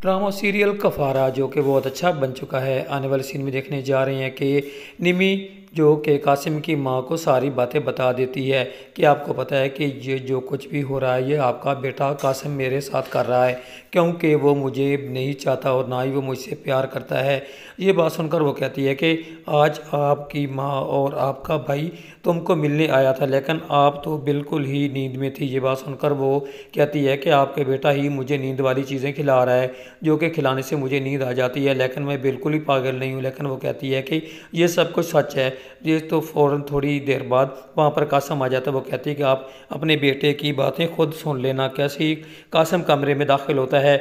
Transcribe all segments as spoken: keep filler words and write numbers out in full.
Drama serial कफारा जो कि बहुत अच्छा बन चुका है, आने वाले सीन में देखने जा रहे हैं कि निमी जो कि कासिम की मां को सारी बातें बता देती है कि आपको पता है कि ये जो कुछ भी हो रहा है ये आपका बेटा कासिम मेरे साथ कर रहा है, क्योंकि वो मुझे नहीं चाहता और ना ही वो मुझसे प्यार करता है। ये बात सुनकर वो कहती है कि आज आपकी माँ और आपका भाई तुमको मिलने आया था, लेकिन आप तो बिल्कुल ही नींद में थी। ये बात सुनकर वो कहती है कि आपके बेटा ही मुझे नींद वाली चीज़ें खिला रहा है, जो कि खिलाने से मुझे नींद आ जाती है, लेकिन मैं बिल्कुल ही पागल नहीं हूँ। लेकिन वो कहती है कि ये सब कुछ सच है। ये तो फ़ौरन थोड़ी देर बाद वहाँ पर कासिम आ जाता है। वो कहती है कि आप अपने बेटे की बातें खुद सुन लेना। कैसे ही कासिम कमरे में दाखिल होता है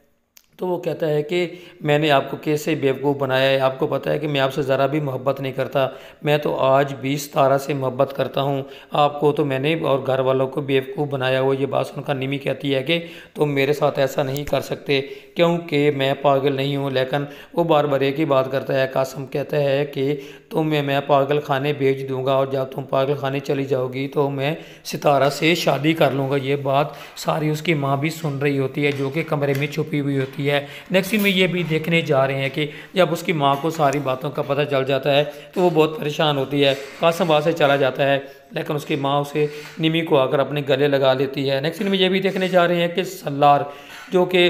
तो वो कहता है कि मैंने आपको कैसे बेवकूफ़ बनाया है, आपको पता है कि मैं आपसे ज़रा भी मोहब्बत नहीं करता, मैं तो आज भी सितारा से मोहब्बत करता हूँ, आपको तो मैंने और घर वालों को बेवकूफ़ बनाया हुआ। ये बात सुनकर निमी कहती है कि तुम मेरे साथ ऐसा नहीं कर सकते क्योंकि मैं पागल नहीं हूँ। लेकिन वो बार बार एक ही बात करता है। कासिम कहता है कि तुम्हें मैं पागल खाने भेज दूँगा और जब तुम पागल खाने चली जाओगी तो मैं सितारा से शादी कर लूँगा। ये बात सारी उसकी माँ भी सुन रही होती है, जो कि कमरे में छुपी हुई होती है। नेक्स्ट सीन में ये भी देखने जा रहे हैं कि जब उसकी माँ को सारी बातों का पता चल जाता है तो वो बहुत परेशान होती है। कासिम वहाँ से चला जाता है, लेकिन उसकी माँ उसे निमी को आकर अपने गले लगा लेती है। नेक्स्ट सीन में ये भी देखने जा रहे हैं कि सल्लार जो कि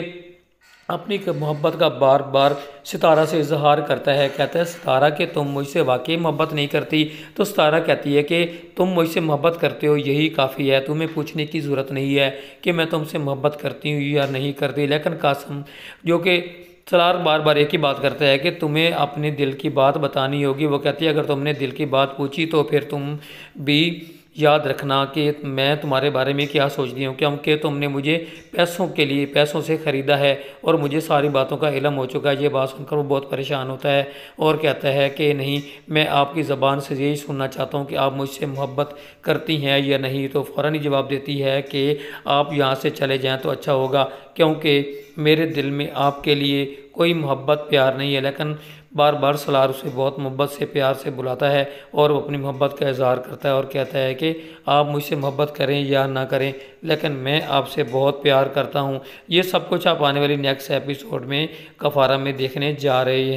अपनी मोहब्बत का बार बार सितारा से इजहार करता है, कहता है सितारा कि तुम मुझसे वाकई मोहब्बत नहीं करती। तो सितारा कहती है कि तुम मुझसे मोहब्बत करते हो यही काफ़ी है, तुम्हें पूछने की ज़रूरत नहीं है कि मैं तुमसे मोहब्बत करती हूँ या नहीं करती। लेकिन कासिम जो कि सलार बार बार एक ही बात करता है कि तुम्हें अपने दिल की बात बतानी होगी। वो कहती है अगर तुमने दिल की बात पूछी तो फिर तुम भी याद रखना कि मैं तुम्हारे बारे में क्या सोचती हूँ, क्योंकि तुमने मुझे पैसों के लिए पैसों से ख़रीदा है और मुझे सारी बातों का इल्म हो चुका है। ये बात सुनकर वो बहुत परेशान होता है और कहता है कि नहीं, मैं आपकी ज़बान से यही सुनना चाहता हूँ कि आप मुझसे मोहब्बत करती हैं या नहीं। तो फ़ौरन ही जवाब देती है कि आप यहाँ से चले जाएँ तो अच्छा होगा, क्योंकि मेरे दिल में आपके लिए कोई मोहब्बत प्यार नहीं है। लेकिन बार बार सलार उसे बहुत मोहब्बत से प्यार से बुलाता है और वो अपनी मोहब्बत का इजहार करता है और कहता है कि आप मुझसे मोहब्बत करें या ना करें, लेकिन मैं आपसे बहुत प्यार करता हूँ। ये सब कुछ आप आने वाली नेक्स्ट एपिसोड में कफारा में देखने जा रहे हैं।